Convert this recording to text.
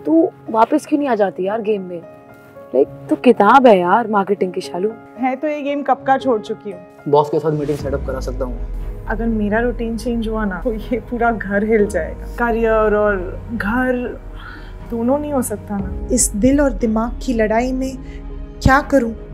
तू वापस क्यों नहीं आ जाती यार गेम में? लाइक तू किताब है यार मार्केटिंग की शालू। है तो ये गेम कब का छोड़ चुकी हूँ। बॉस के साथ मीटिंग सेटअप करा सकता हूँ। अगर मेरा रूटीन चेंज हुआ ना तो ये पूरा घर हिल जाएगा। करियर और घर दोनों नहीं हो सकता ना। इस दिल और दिमाग की लड़ाई में क्या करूं?